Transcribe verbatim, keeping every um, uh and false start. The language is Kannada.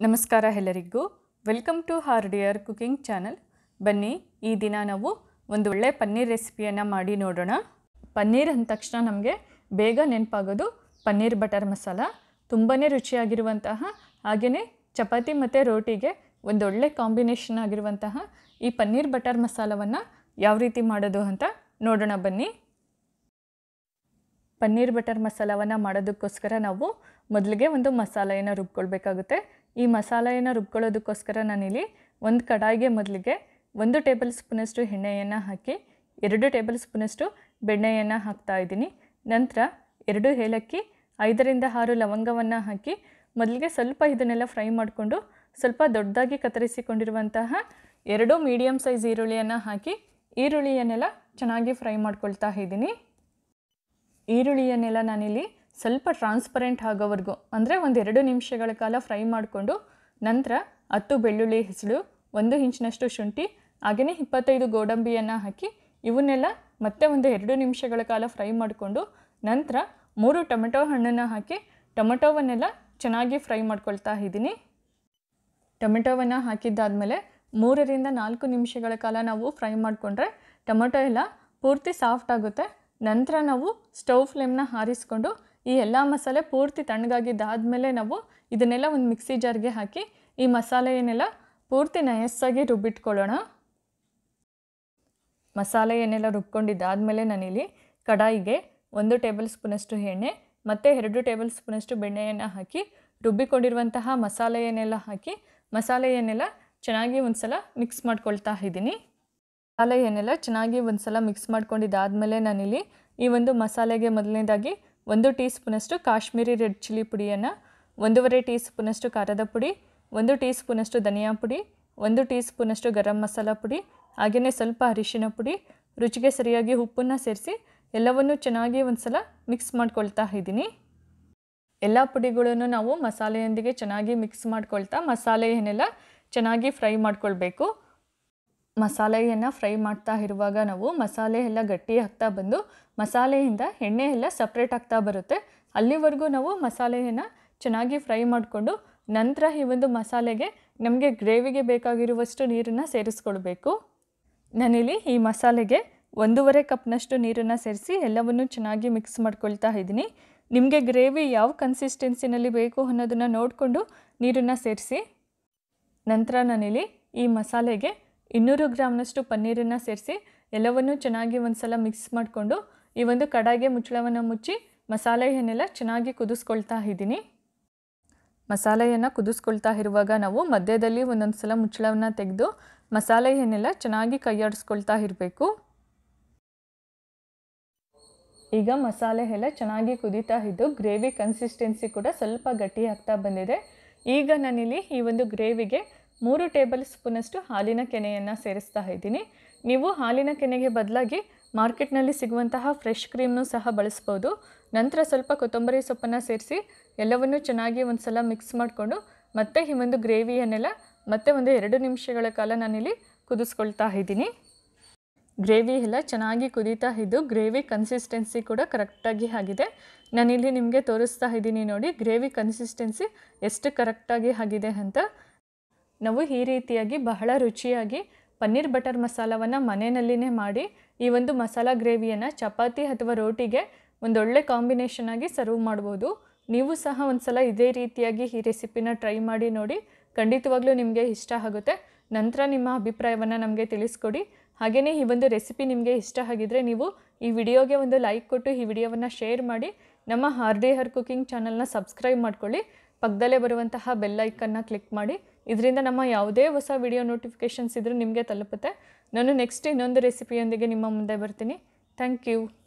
ನಮಸ್ಕಾರ ಎಲ್ಲರಿಗೂ ವೆಲ್ಕಮ್ ಟು ಹಾರ್ಡಿಯರ್ ಕುಕಿಂಗ್ ಚಾನಲ್. ಬನ್ನಿ ಈ ದಿನ ನಾವು ಒಂದು ಒಳ್ಳೆ ಪನ್ನೀರ್ ರೆಸಿಪಿಯನ್ನು ಮಾಡಿ ನೋಡೋಣ. ಪನ್ನೀರ್ ಅಂದ ತಕ್ಷಣ ನಮಗೆ ಬೇಗ ನೆನಪಾಗೋದು ಪನ್ನೀರ್ ಬಟರ್ ಮಸಾಲ. ತುಂಬಾ ರುಚಿಯಾಗಿರುವಂತಹ ಹಾಗೆಯೇ ಚಪಾತಿ ಮತ್ತು ರೋಟಿಗೆ ಒಂದೊಳ್ಳೆ ಕಾಂಬಿನೇಷನ್ ಆಗಿರುವಂತಹ ಈ ಪನ್ನೀರ್ ಬಟರ್ ಮಸಾಲವನ್ನು ಯಾವ ರೀತಿ ಮಾಡೋದು ಅಂತ ನೋಡೋಣ ಬನ್ನಿ. ಪನ್ನೀರ್ ಬಟರ್ ಮಸಾಲವನ್ನು ಮಾಡೋದಕ್ಕೋಸ್ಕರ ನಾವು ಮೊದಲಿಗೆ ಒಂದು ಮಸಾಲೆಯನ್ನು ರುಬ್ಕೊಳ್ಬೇಕಾಗುತ್ತೆ. ಈ ಮಸಾಲೆಯನ್ನು ರುಬ್ಕೊಳ್ಳೋದಕ್ಕೋಸ್ಕರ ನಾನಿಲ್ಲಿ ಒಂದು ಕಡಾಯಿಗೆ ಮೊದಲಿಗೆ ಒಂದು ಟೇಬಲ್ ಸ್ಪೂನಷ್ಟು ಎಣ್ಣೆಯನ್ನು ಹಾಕಿ ಎರಡು ಟೇಬಲ್ ಸ್ಪೂನಷ್ಟು ಬೆಣ್ಣೆಯನ್ನು ಹಾಕ್ತಾ ಇದ್ದೀನಿ. ನಂತರ ಎರಡು ಏಲಕ್ಕಿ ಐದರಿಂದ ಆರು ಲವಂಗವನ್ನು ಹಾಕಿ ಮೊದಲಿಗೆ ಸ್ವಲ್ಪ ಇದನ್ನೆಲ್ಲ ಫ್ರೈ ಮಾಡಿಕೊಂಡು ಸ್ವಲ್ಪ ದೊಡ್ಡದಾಗಿ ಕತ್ತರಿಸಿಕೊಂಡಿರುವಂತಹ ಎರಡು ಮೀಡಿಯಮ್ ಸೈಜ್ ಈರುಳ್ಳಿಯನ್ನು ಹಾಕಿ ಈರುಳ್ಳಿಯನ್ನೆಲ್ಲ ಚೆನ್ನಾಗಿ ಫ್ರೈ ಮಾಡ್ಕೊಳ್ತಾ ಇದ್ದೀನಿ. ಈರುಳ್ಳಿಯನ್ನೆಲ್ಲ ನಾನಿಲ್ಲಿ ಸ್ವಲ್ಪ ಟ್ರಾನ್ಸ್ಪರೆಂಟ್ ಆಗೋವರೆಗೂ ಅಂದರೆ ಒಂದೆರಡು ನಿಮಿಷಗಳ ಕಾಲ ಫ್ರೈ ಮಾಡಿಕೊಂಡು ನಂತರ ಹತ್ತು ಬೆಳ್ಳುಳ್ಳಿ ಹೆಸಳು, ಒಂದು ಇಂಚಿನಷ್ಟು ಶುಂಠಿ ಹಾಗೆಯೇ ಇಪ್ಪತ್ತೈದು ಗೋಡಂಬಿಯನ್ನು ಹಾಕಿ ಇವನ್ನೆಲ್ಲ ಮತ್ತೆ ಒಂದು ಎರಡು ನಿಮಿಷಗಳ ಕಾಲ ಫ್ರೈ ಮಾಡಿಕೊಂಡು ನಂತರ ಮೂರು ಟೊಮೆಟೊ ಹಣ್ಣನ್ನು ಹಾಕಿ ಟೊಮೆಟೊವನ್ನೆಲ್ಲ ಚೆನ್ನಾಗಿ ಫ್ರೈ ಮಾಡ್ಕೊಳ್ತಾ ಇದ್ದೀನಿ. ಟೊಮೆಟೊವನ್ನು ಹಾಕಿದ್ದಾದಮೇಲೆ ಮೂರರಿಂದ ನಾಲ್ಕು ನಿಮಿಷಗಳ ಕಾಲ ನಾವು ಫ್ರೈ ಮಾಡಿಕೊಂಡ್ರೆ ಟೊಮೆಟೊ ಎಲ್ಲ ಪೂರ್ತಿ ಸಾಫ್ಟ್ ಆಗುತ್ತೆ. ನಂತರ ನಾವು ಸ್ಟವ್ ಫ್ಲೇಮ್ನ ಹಾರಿಸ್ಕೊಂಡು ಈ ಎಲ್ಲ ಮಸಾಲೆ ಪೂರ್ತಿ ತಣ್ಣಗಾಗಿದ್ದಾದಮೇಲೆ ನಾವು ಇದನ್ನೆಲ್ಲ ಒಂದು ಮಿಕ್ಸಿ ಜಾರ್ಗೆ ಹಾಕಿ ಈ ಮಸಾಲೆಯನ್ನೆಲ್ಲ ಪೂರ್ತಿ ನಯಸ್ಸಾಗಿ ರುಬ್ಬಿಟ್ಕೊಳ್ಳೋಣ. ಮಸಾಲೆಯನ್ನೆಲ್ಲ ರುಬ್ಕೊಂಡಿದ್ದಾದಮೇಲೆ ನಾನಿಲ್ಲಿ ಕಡಾಯಿಗೆ ಒಂದು ಟೇಬಲ್ ಸ್ಪೂನಷ್ಟು ಎಣ್ಣೆ ಮತ್ತು ಎರಡು ಟೇಬಲ್ ಸ್ಪೂನಷ್ಟು ಬೆಣ್ಣೆಯನ್ನು ಹಾಕಿ ರುಬ್ಬಿಕೊಂಡಿರುವಂತಹ ಮಸಾಲೆಯನ್ನೆಲ್ಲ ಹಾಕಿ ಮಸಾಲೆಯನ್ನೆಲ್ಲ ಚೆನ್ನಾಗಿ ಒಂದು ಸಲ ಮಿಕ್ಸ್ ಮಾಡ್ಕೊಳ್ತಾ ಇದ್ದೀನಿ. ಮಸಾಲೆಯನ್ನೆಲ್ಲ ಚೆನ್ನಾಗಿ ಒಂದು ಸಲ ಮಿಕ್ಸ್ ಮಾಡ್ಕೊಂಡಿದ್ದಾದಮೇಲೆ ನಾನಿಲ್ಲಿ ಈ ಒಂದು ಮಸಾಲೆಗೆ ಮೊದಲನೇದಾಗಿ ಒಂದು ಟೀ ಸ್ಪೂನಷ್ಟು ಕಾಶ್ಮೀರಿ ರೆಡ್ ಚಿಲ್ಲಿ ಪುಡಿಯನ್ನು, ಒಂದೂವರೆ ಟೀ ಸ್ಪೂನಷ್ಟು ಖಾರದ ಪುಡಿ, ಒಂದು ಟೀ ಸ್ಪೂನಷ್ಟು ಧನಿಯಾ ಪುಡಿ, ಒಂದು ಟೀ ಸ್ಪೂನಷ್ಟು ಗರಂ ಮಸಾಲ ಪುಡಿ ಹಾಗೆಯೇ ಸ್ವಲ್ಪ ಅರಿಶಿನ ಪುಡಿ, ರುಚಿಗೆ ಸರಿಯಾಗಿ ಉಪ್ಪನ್ನು ಸೇರಿಸಿ ಎಲ್ಲವನ್ನು ಚೆನ್ನಾಗಿ ಒಂದು ಸಲ ಮಿಕ್ಸ್ ಮಾಡ್ಕೊಳ್ತಾ ಇದ್ದೀನಿ. ಎಲ್ಲ ಪುಡಿಗಳನ್ನು ನಾವು ಮಸಾಲೆಯೊಂದಿಗೆ ಚೆನ್ನಾಗಿ ಮಿಕ್ಸ್ ಮಾಡ್ಕೊಳ್ತಾ ಮಸಾಲೆಯನ್ನೆಲ್ಲ ಚೆನ್ನಾಗಿ ಫ್ರೈ ಮಾಡ್ಕೊಳ್ಬೇಕು. ಮಸಾಲೆಯನ್ನು ಫ್ರೈ ಮಾಡ್ತಾ ಇರುವಾಗ ನಾವು ಮಸಾಲೆ ಎಲ್ಲ ಗಟ್ಟಿ ಆಗ್ತಾ ಬಂದು ಮಸಾಲೆಯಿಂದ ಎಣ್ಣೆ ಎಲ್ಲ ಸಪ್ರೇಟ್ ಆಗ್ತಾ ಬರುತ್ತೆ. ಅಲ್ಲಿವರೆಗೂ ನಾವು ಮಸಾಲೆಯನ್ನು ಚೆನ್ನಾಗಿ ಫ್ರೈ ಮಾಡಿಕೊಂಡು ನಂತರ ಈ ಒಂದು ಮಸಾಲೆಗೆ ನಮಗೆ ಗ್ರೇವಿಗೆ ಬೇಕಾಗಿರುವಷ್ಟು ನೀರನ್ನು ಸೇರಿಸ್ಕೊಳ್ಬೇಕು. ನಾನಿಲ್ಲಿ ಈ ಮಸಾಲೆಗೆ ಒಂದೂವರೆ ಕಪ್ನಷ್ಟು ನೀರನ್ನು ಸೇರಿಸಿ ಎಲ್ಲವನ್ನು ಚೆನ್ನಾಗಿ ಮಿಕ್ಸ್ ಮಾಡ್ಕೊಳ್ತಾ ಇದ್ದೀನಿ. ನಿಮಗೆ ಗ್ರೇವಿ ಯಾವ ಕನ್ಸಿಸ್ಟೆನ್ಸಿನಲ್ಲಿ ಬೇಕು ಅನ್ನೋದನ್ನು ನೋಡಿಕೊಂಡು ನೀರನ್ನು ಸೇರಿಸಿ. ನಂತರ ನಾನಿಲ್ಲಿ ಈ ಮಸಾಲೆಗೆ ಇನ್ನೂರು ಗ್ರಾಮ್ನಷ್ಟು ಪನ್ನೀರನ್ನು ಸೇರಿಸಿ ಎಲ್ಲವನ್ನು ಚೆನ್ನಾಗಿ ಒಂದು ಸಲ ಮಿಕ್ಸ್ ಮಾಡಿಕೊಂಡು ಈ ಒಂದು ಕಡಾಯಿಗೆ ಮುಚ್ಚಳವನ್ನು ಮುಚ್ಚಿ ಮಸಾಲೆಯನ್ನೆಲ್ಲ ಚೆನ್ನಾಗಿ ಕುದಿಸ್ಕೊಳ್ತಾ ಇದ್ದೀನಿ. ಮಸಾಲೆಯನ್ನು ಕುದಿಸ್ಕೊಳ್ತಾ ಇರುವಾಗ ನಾವು ಮಧ್ಯದಲ್ಲಿ ಒಂದೊಂದು ಸಲ ಮುಚ್ಚಳವನ್ನು ತೆಗೆದು ಮಸಾಲೆಯನ್ನೆಲ್ಲ ಚೆನ್ನಾಗಿ ಕೈಯಾಡಿಸ್ಕೊಳ್ತಾ ಇರಬೇಕು. ಈಗ ಮಸಾಲೆ ಎಲ್ಲ ಚೆನ್ನಾಗಿ ಕುದೀತಾ ಇದ್ದು ಗ್ರೇವಿ ಕನ್ಸಿಸ್ಟೆನ್ಸಿ ಕೂಡ ಸ್ವಲ್ಪ ಗಟ್ಟಿ ಆಗ್ತಾ ಬಂದಿದೆ. ಈಗ ನಾನಿಲ್ಲಿ ಈ ಒಂದು ಗ್ರೇವಿಗೆ ಮೂರು ಟೇಬಲ್ ಸ್ಪೂನಷ್ಟು ಹಾಲಿನ ಕೆನೆಯನ್ನು ಸೇರಿಸ್ತಾ ಇದ್ದೀನಿ. ನೀವು ಹಾಲಿನ ಕೆನೆಗೆ ಬದಲಾಗಿ ಮಾರ್ಕೆಟ್ನಲ್ಲಿ ಸಿಗುವಂತಹ ಫ್ರೆಶ್ ಕ್ರೀಮ್ನೂ ಸಹ ಬಳಸ್ಬೋದು. ನಂತರ ಸ್ವಲ್ಪ ಕೊತ್ತಂಬರಿ ಸೊಪ್ಪನ್ನು ಸೇರಿಸಿ ಎಲ್ಲವನ್ನು ಚೆನ್ನಾಗಿ ಒಂದು ಸಲ ಮಿಕ್ಸ್ ಮಾಡಿಕೊಂಡು ಮತ್ತೆ ಈ ಒಂದು ಗ್ರೇವಿಯನ್ನೆಲ್ಲ ಮತ್ತೆ ಒಂದು ಎರಡು ನಿಮಿಷಗಳ ಕಾಲ ನಾನಿಲ್ಲಿ ಕುದಿಸ್ಕೊಳ್ತಾ ಇದ್ದೀನಿ. ಗ್ರೇವಿ ಎಲ್ಲ ಚೆನ್ನಾಗಿ ಕುದೀತಾ ಇದ್ದು ಗ್ರೇವಿ ಕನ್ಸಿಸ್ಟೆನ್ಸಿ ಕೂಡ ಕರೆಕ್ಟಾಗಿ ಆಗಿದೆ. ನಾನಿಲ್ಲಿ ನಿಮಗೆ ತೋರಿಸ್ತಾ ಇದ್ದೀನಿ ನೋಡಿ ಗ್ರೇವಿ ಕನ್ಸಿಸ್ಟೆನ್ಸಿ ಎಷ್ಟು ಕರೆಕ್ಟಾಗಿ ಆಗಿದೆ ಅಂತ. ನಾವು ಈ ರೀತಿಯಾಗಿ ಬಹಳ ರುಚಿಯಾಗಿ ಪನ್ನೀರ್ ಬಟರ್ ಮಸಾಲವನ್ನು ಮನೆಯಲ್ಲಿನೇ ಮಾಡಿ ಈ ಒಂದು ಮಸಾಲ ಗ್ರೇವಿಯನ್ನು ಚಪಾತಿ ಅಥವಾ ರೋಟಿಗೆ ಒಂದೊಳ್ಳೆ ಕಾಂಬಿನೇಷನ್ ಆಗಿ ಸರ್ವ್ ಮಾಡ್ಬೋದು. ನೀವು ಸಹ ಒಂದು ಸಲ ಇದೇ ರೀತಿಯಾಗಿ ಈ ರೆಸಿಪಿನ ಟ್ರೈ ಮಾಡಿ ನೋಡಿ, ಖಂಡಿತವಾಗ್ಲೂ ನಿಮಗೆ ಇಷ್ಟ ಆಗುತ್ತೆ. ನಂತರ ನಿಮ್ಮ ಅಭಿಪ್ರಾಯವನ್ನು ನಮಗೆ ತಿಳಿಸ್ಕೊಡಿ. ಹಾಗೆಯೇ ಈ ಒಂದು ರೆಸಿಪಿ ನಿಮಗೆ ಇಷ್ಟ ಆಗಿದ್ದರೆ ನೀವು ಈ ವಿಡಿಯೋಗೆ ಒಂದು ಲೈಕ್ ಕೊಟ್ಟು ಈ ವಿಡಿಯೋವನ್ನು ಶೇರ್ ಮಾಡಿ ನಮ್ಮ ಹಾರ್ಡಿಯರ್ ಕುಕಿಂಗ್ ಚಾನಲ್ನ ಸಬ್ಸ್ಕ್ರೈಬ್ ಮಾಡ್ಕೊಳ್ಳಿ. ಪಕ್ಕದಲ್ಲೇ ಬರುವಂತಹ ಬೆಲ್ ಐಕನ್ನ ಕ್ಲಿಕ್ ಮಾಡಿ. ಇದರಿಂದ ನಮ್ಮ ಯಾವುದೇ ಹೊಸ ವಿಡಿಯೋ ನೋಟಿಫಿಕೇಷನ್ಸ್ ಇದ್ದರೂ ನಿಮಗೆ ತಲುಪುತ್ತೆ. ನಾನು ನೆಕ್ಸ್ಟ್ ಇನ್ನೊಂದು ರೆಸಿಪಿಯೊಂದಿಗೆ ನಿಮ್ಮ ಮುಂದೆ ಬರ್ತೀನಿ. Thank you.